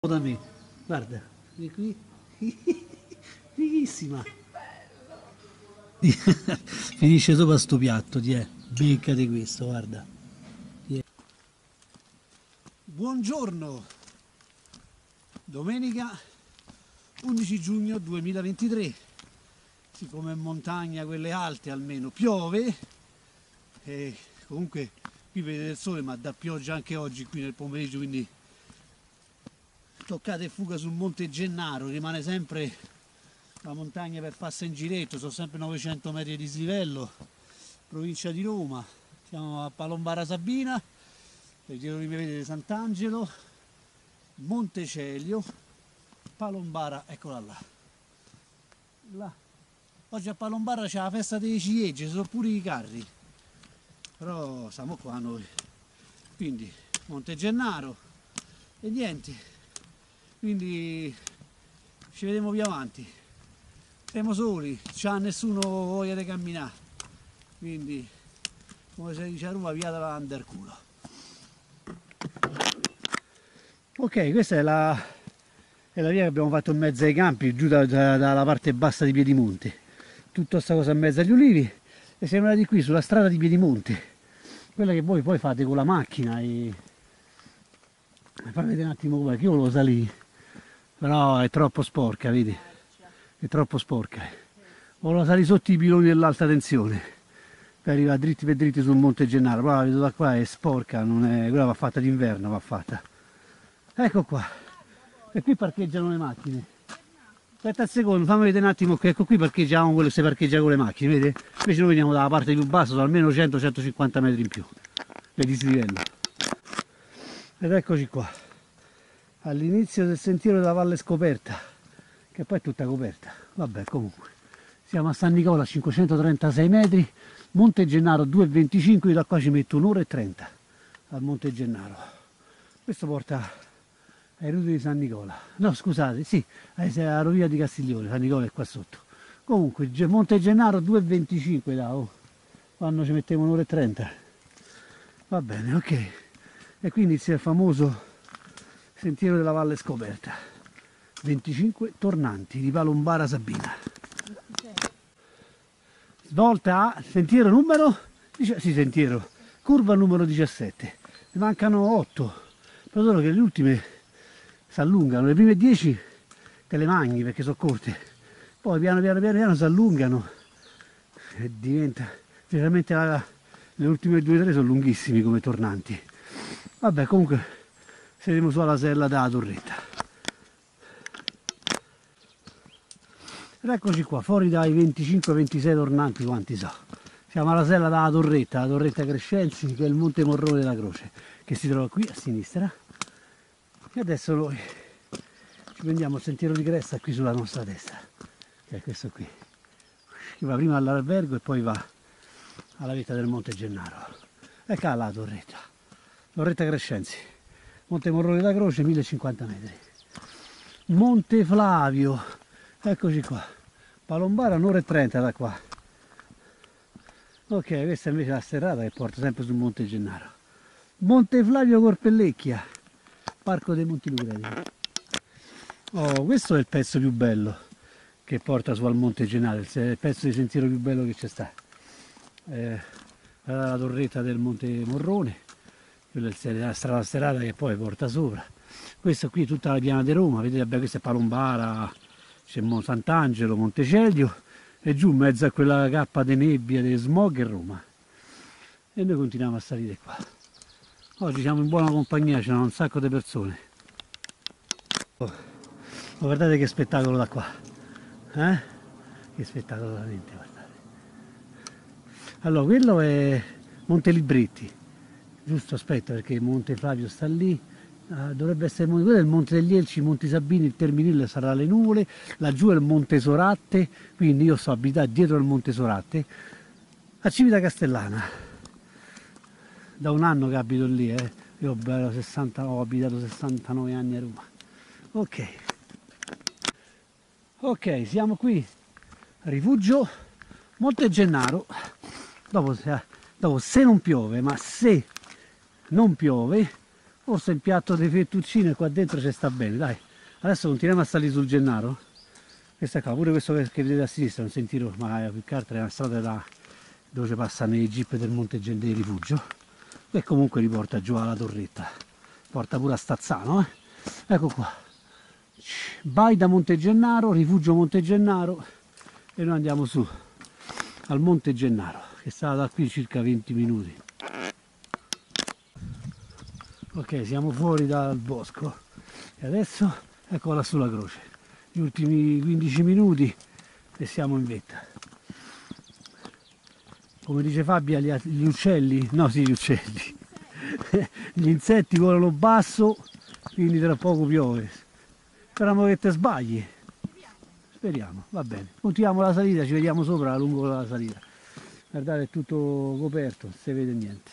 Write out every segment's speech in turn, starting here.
da me. Guarda, vieni qui. Fighissima. Finisce sopra sto piatto, ti è. Beccati questo, guarda. Buongiorno. Domenica 11 giugno 2023. Siccome è montagna, quelle alte almeno, piove. E comunque qui vedete il sole, ma dà pioggia anche oggi qui nel pomeriggio, quindi toccata e fuga sul Monte Gennaro, rimane sempre la montagna per farsi in giretto, sono sempre 900 metri di dislivello, provincia di Roma. Siamo a Palombara Sabina, per il giro di vedete Sant'Angelo, Monte Celio, Palombara, eccola là. Oggi a Palombara c'è la festa delle ciliegie, ci sono pure i carri, però siamo qua noi. Quindi Monte Gennaro e niente, quindi ci vedremo più avanti. Siamo soli, c'ha nessuno voglia di camminare, quindi come si dice a Roma, via dalla under culo. Ok, questa è la via che abbiamo fatto in mezzo ai campi, giù dalla parte bassa di Piedimonte. Tutta questa cosa in mezzo agli ulivi, e siamo andati qui sulla strada di Piedimonte, quella che voi poi fate con la macchina. E fammi vedere un attimo come, che io volevo salire, però è troppo sporca, vedi? È troppo sporca. Volevo salire sotto i piloni dell'alta tensione per arrivare dritti per dritti sul Monte Gennaro, però la vedo da qua, è sporca, non è, quella va fatta d'inverno, va fatta. Ecco qua, e qui parcheggiano le macchine. Aspetta un secondo, fammi vedere un attimo, ecco qui parcheggiamo quello che si parcheggia con le macchine, vedi? Invece noi veniamo dalla parte più bassa, sono almeno 100-150 metri in più di dislivello. Ed eccoci qua, all'inizio del sentiero della Valle Scoperta, che poi è tutta coperta. Vabbè, comunque siamo a San Nicola a 536 metri, Monte Gennaro 2,25, da qua ci metto un'ora e 30 al Monte Gennaro. Questo porta ai rudi di San Nicola, no scusate, sì, alla rovina di Castiglione. San Nicola è qua sotto. Comunque Monte Gennaro 2,25 da quando ci mettiamo un'ora e 30. Va bene, ok. E qui inizia il famoso sentiero della Valle Scoperta, 25 tornanti di Palombara Sabina. Svolta a sentiero numero, sì, sentiero, curva numero 17. Ne mancano 8, però solo che le ultime si allungano, le prime 10 te le mangi perché sono corte, poi piano piano si allungano e diventa veramente le ultime 2 o 3 sono lunghissimi come tornanti. Vabbè, comunque saremo sulla sella della torretta. Ed eccoci qua, fuori dai 25-26 tornanti, quanti so. Siamo alla sella della torretta, la torretta Crescenzi, che è il Monte Morrone della Croce, che si trova qui a sinistra. E adesso noi ci prendiamo il sentiero di cresta qui sulla nostra destra, che è questo qui, che va prima all'albergo e poi va alla vetta del Monte Gennaro. Ecco la torretta Crescenzi, Monte Morrone della Croce, 1050 metri. Monte Flavio, eccoci qua, Palombara un'ora e 30 da qua. Ok, questa invece è la serrata che porta sempre sul Monte Gennaro. Monte Flavio Corpellecchia, Parco dei Monti Lucreti. Oh, questo è il pezzo più bello che porta su al Monte Gennaro, il pezzo di sentiero più bello che c'è sta. La torretta del Monte Morrone, quella è la strada sterrata che poi porta sopra. Questa qui è tutta la piana di Roma, vedete, vabbè, questa è Palombara, c'è Sant'Angelo, Monte Celio, e giù in mezzo a quella cappa di nebbia, di smog è Roma. E noi continuiamo a salire qua. Oggi siamo in buona compagnia, c'è un sacco di persone. Oh, guardate che spettacolo da qua, che spettacolo veramente, guardate. Allora, quello è Monte Libretti, giusto, aspetta, perché Monte Flavio sta lì. Dovrebbe essere quello è il Monte degli Elci, Monte Sabini, il Terminillo sarà alle nuvole, laggiù è il Monte Soratte, quindi io sto abitato dietro al Monte Soratte, a Civita Castellana. Da un anno che abito lì, io ho abitato 69 anni a Roma. Ok, siamo qui, rifugio Monte Gennaro. Dopo se non piove, ma se non piove, forse il piatto di fettuccine qua dentro ci sta bene, dai. Adesso continuiamo a salire sul Gennaro. Questa qua, pure questo che vedete a sinistra, un sentiero, ma più che altro è una strada dove ci passano i jeep del Monte del Rifugio, e comunque riporta giù alla torretta, porta pure a Stazzano, Ecco qua, Baida Monte Gennaro, Rifugio Monte Gennaro, e noi andiamo su al Monte Gennaro, che sta da qui circa 20 minuti. Ok, siamo fuori dal bosco e adesso ecco là sulla croce, gli ultimi 15 minuti e siamo in vetta. Come dice Fabia, gli uccelli, no sì gli uccelli, gli insetti volano basso, quindi tra poco piove. Speriamo che te sbagli. Speriamo, va bene. Continuiamo la salita, ci vediamo sopra lungo la salita. Guardate, è tutto coperto, non si vede niente.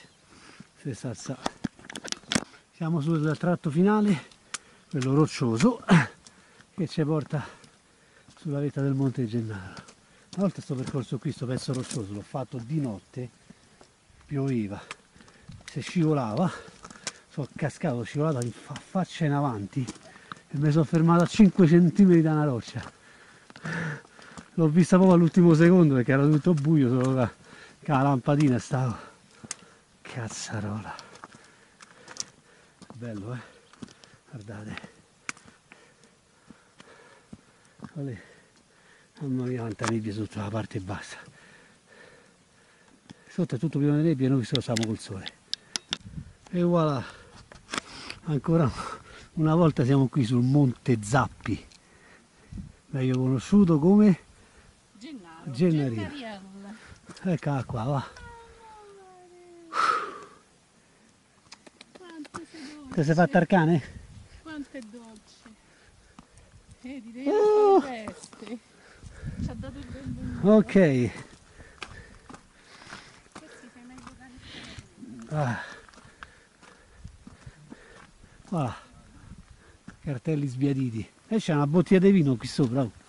Siamo sul tratto finale, quello roccioso, che ci porta sulla vetta del Monte Gennaro. Una volta sto percorso qui, sto pezzo roccioso, l'ho fatto di notte, pioveva, se scivolava, sono cascato, scivolato in faccia in avanti e mi sono fermato a 5 cm da una roccia. L'ho vista proprio all'ultimo secondo perché era tutto buio, solo con la lampadina stavo. Cazzarola. Bello, guardate. Olè. Mamma mia quanta nebbia sotto la parte bassa. Sotto è tutto pieno di nebbia e noi siamo col sole. E voilà. Ancora una volta siamo qui sul Monte Zappi. Meglio conosciuto come Gennarino. Eccola qua, va. Ti sei fatta il cane? Quanto è dolce. Direi che veste. Ci ha dato il benvenuto. Ok. Questi sei meglio cani. Ah. Voilà. Cartelli sbiaditi. E c'è una bottiglia di vino qui sopra. Oh.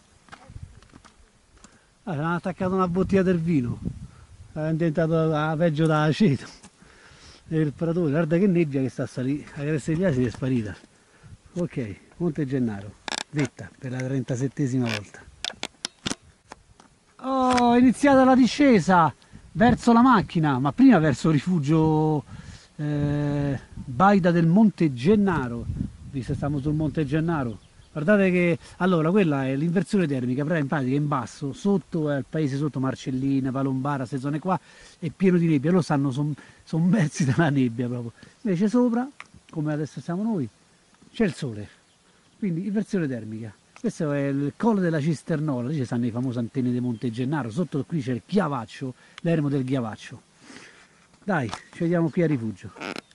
Ah, ci hanno attaccato una bottiglia del vino. È diventato peggio da aceto. Il pratore, guarda che nebbia che sta a salire. La cresta degli asini è sparita. Ok, Monte Gennaro, vetta per la 37esima volta. Oh, è iniziata la discesa verso la macchina, ma prima verso il rifugio Baida del Monte Gennaro. Visto che stiamo sul Monte Gennaro. Guardate che, allora, quella è l'inversione termica, però in pratica in basso, sotto è il paese sotto, Marcellina, Palombara, queste zone qua, è pieno di nebbia, loro sono sommersi dalla nebbia proprio. Invece sopra, come adesso siamo noi, c'è il sole, quindi inversione termica. Questo è il collo della Cisternola, lì ci stanno i famosi antenne di Monte Gennaro, sotto qui c'è il Chiavaccio, l'eremo del Chiavaccio. Dai, ci vediamo qui a rifugio.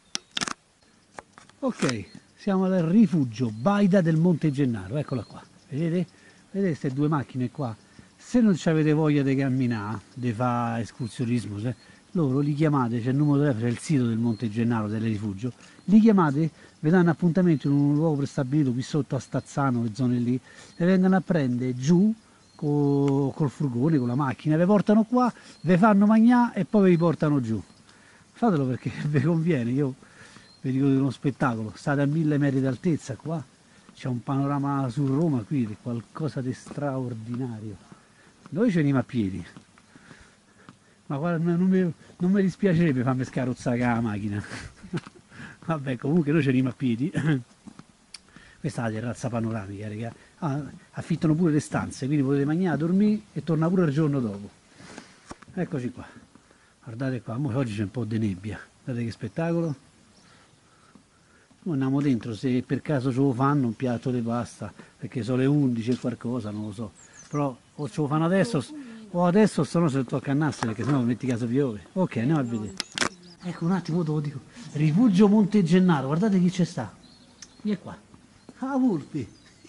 Ok, siamo al rifugio Baida del Monte Gennaro, eccola qua, vedete? Vedete queste due macchine qua? Se non avete voglia di camminare, di fare escursionismo, loro li chiamate, c'è il numero di telefono, c'è il sito del Monte Gennaro, del rifugio, li chiamate, vi danno appuntamento in un luogo prestabilito qui sotto a Stazzano, le zone lì, e vengono a prendere giù col furgone, con la macchina, vi portano qua, vi fanno mangiare e poi vi portano giù. Fatelo perché vi conviene, io vi dico di uno spettacolo, state a 1000 metri d'altezza qua, c'è un panorama su Roma qui, è qualcosa di straordinario. Noi ci veniamo a piedi, ma guarda, non mi dispiacerebbe farmi scarrozzare la macchina. Vabbè, comunque noi ci veniamo a piedi. Questa è la terrazza panoramica, raga. Affittano pure le stanze, quindi potete mangiare, dormire e tornare pure il giorno dopo. Eccoci qua, guardate qua, oggi c'è un po' di nebbia, guardate che spettacolo. Noi andiamo dentro, se per caso ce lo fanno un piatto di pasta, perché sono le 11 e qualcosa, non lo so, però o ce lo fanno adesso o adesso, se no se tocca a Nassere, perché sennò metti caso piove. Ok, andiamo a vedere. Ecco un attimo, te lo dico. Rifugio Monte Gennaro, guardate chi c'è sta. Vieni qua. Ah, Volpi.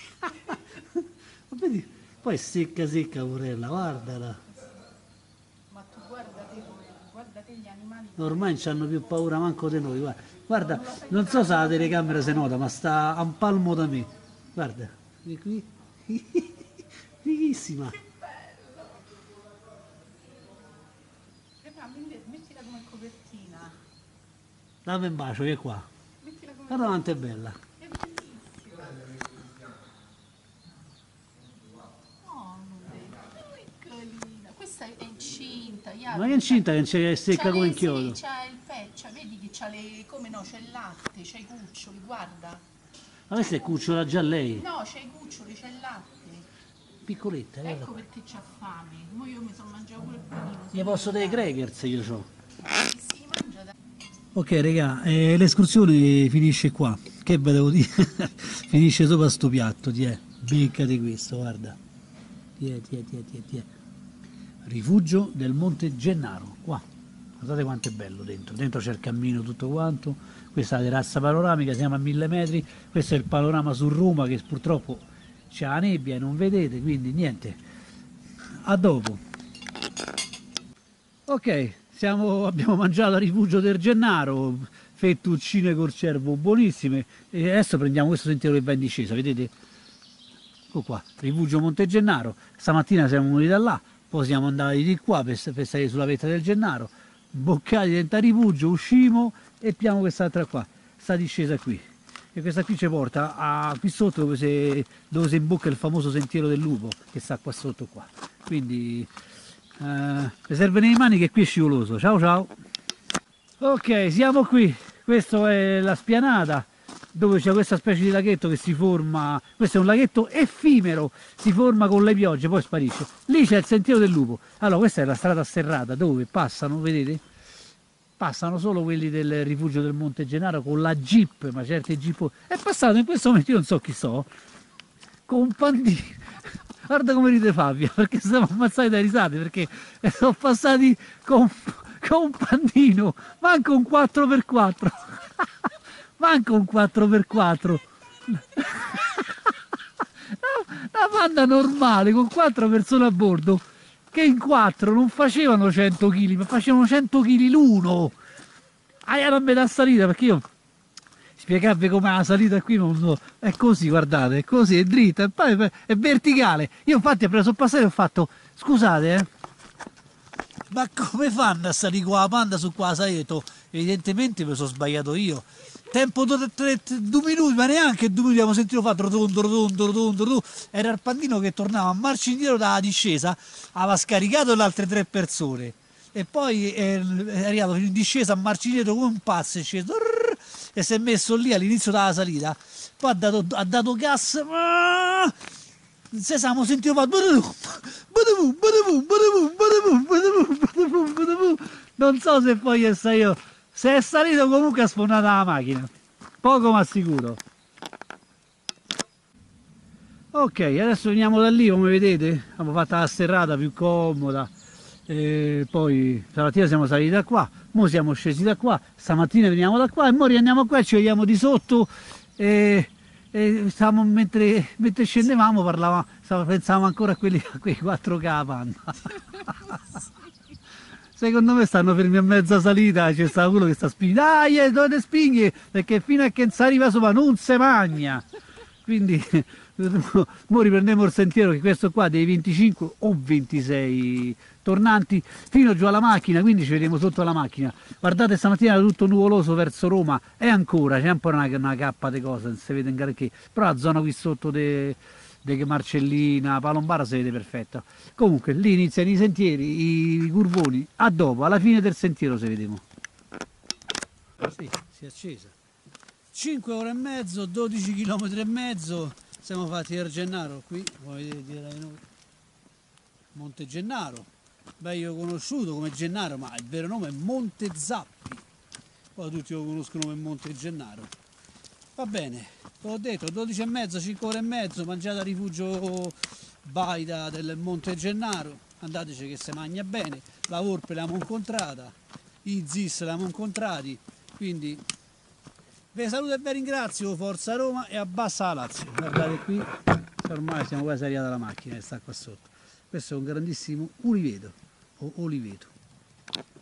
Vedi? Poi è secca secca purella, guardala. Ma tu guardate gli animali. Ormai non hanno più paura manco di noi, guarda. Guarda, non so se la telecamera si nota, ma sta a un palmo da me. Guarda, è qui. Fighissima. Mettila come copertina. Dammi un bacio, che è qua. Mettila come Guarda quanto è bella. È bellissimo. Oh, piccolina. Questa è incinta. Ma che incinta che c'è secca come un chiodo. Sì, c'ha il pezzo, vedi che c'ha le... come no, c'è il latte, c'ha i cuccioli, guarda. Ma questa è cucciola già lei. No, c'è i cuccioli, c'è il latte. Piccoletta, Ecco perché c'ha fame. Mo io mi sono mangiato pure il panino. Gli posso dei crackers io c'ho. Si mangia da... Ok raga, l'escursione finisce qua. Che ve devo dire? Finisce sopra sto piatto, tiè. Beccate questo, guarda. Tiè. Rifugio del Monte Gennaro, qua. Guardate quanto è bello dentro. Dentro c'è il cammino tutto quanto. Questa è la terrazza panoramica, siamo a 1000 metri. Questo è il panorama su Roma che purtroppo c'è la nebbia e non vedete, quindi niente. A dopo. Ok, abbiamo mangiato a Rifugio del Gennaro, fettuccine col cervo buonissime e adesso prendiamo questo sentiero che va in discesa, vedete? Ecco qua, Rifugio Monte Gennaro. Stamattina siamo venuti da là, poi siamo andati di qua per salire sulla vetta del Gennaro, boccati dentro a Rifugio, uscimo e piamo quest'altra qua, sta discesa qui. E questa qui ci porta a qui sotto dove si imbocca il famoso sentiero del lupo che sta qua sotto qua. Quindi mi serve nei mani che qui è scivoloso. Ciao ciao. Ok, siamo qui. Questa è la spianata dove c'è questa specie di laghetto che si forma. Questo è un laghetto effimero, si forma con le piogge, poi sparisce. Lì c'è il sentiero del lupo. Allora, questa è la strada sterrata dove passano, vedete? Passano solo quelli del Rifugio del Monte Gennaro con la jeep, ma certe jeep. È passato in questo momento, io non so chi so, con un pandino. Guarda come ride Fabia, perché stiamo ammazzati dai risate, perché sono passati con un pandino, manco un 4x4. Manco un 4x4. Una panda normale con 4 persone a bordo che in 4 non facevano 100 kg, ma facevano 100 kg l'uno. Era a metà salita, perché io spiegarvi com'è la salita qui non so. È così, guardate, è così, è dritta, e poi è verticale. Io infatti ho preso il passaggio e ho fatto, scusate, ma come fanno a salire qua la panda su qua la salita? Evidentemente mi sono sbagliato io. Tempo 2 minuti, ma neanche 2 minuti, abbiamo sentito fare rotondo. Era il pandino che tornava a marcia indietro dalla discesa, aveva scaricato le altre 3 persone e poi è arrivato in discesa a marcia indietro come un pazzo, è sceso e si è messo lì all'inizio della salita, poi ha dato gas, se siamo sentito fare non so se poi è salito. Se è salito comunque ha sfonato la macchina, poco ma sicuro. Ok, adesso veniamo da lì, come vedete, abbiamo fatto la serrata più comoda, poi stamattina siamo saliti da qua, ora siamo scesi da qua, stamattina veniamo da qua e ora riandiamo qua e ci vediamo di sotto e stavamo, mentre scendevamo pensavamo ancora a quei 4K panda. Secondo me stanno fermi a mezza salita, c'è stato quello che sta spingendo, dai, dove spinghi? Perché fino a che non si arriva sopra non si magna. Quindi, ora riprendiamo il sentiero, che questo qua dei 25 o 26 tornanti fino giù alla macchina, quindi ci vedremo sotto la macchina. Guardate, stamattina era tutto nuvoloso verso Roma e ancora c'è un po' una cappa di cose, non si vede in granché, però la zona qui sotto di Marcellina, Palombara si vede perfetta. Comunque lì iniziano i sentieri, i curvoni, a dopo, alla fine del sentiero se vediamo. Sì, si è accesa. 5 ore e mezzo, 12 km e mezzo, siamo fatti del Gennaro qui, come vedete direi noi. Monte Gennaro, meglio conosciuto come Gennaro, ma il vero nome è Monte Zappi, poi tutti lo conoscono come Monte Gennaro. Va bene, ve l'ho detto, 12 e mezzo, 5 ore e mezzo, mangiate a Rifugio Baida del Monte Gennaro, andateci che si mangia bene, la Volpe l'abbiamo incontrata, i Zis l'abbiamo incontrati, quindi vi saluto e vi ringrazio, forza Roma e abbassa la Lazio. Guardate qui, ormai siamo quasi arrivati alla macchina che sta qua sotto. Questo è un grandissimo uliveto o oliveto.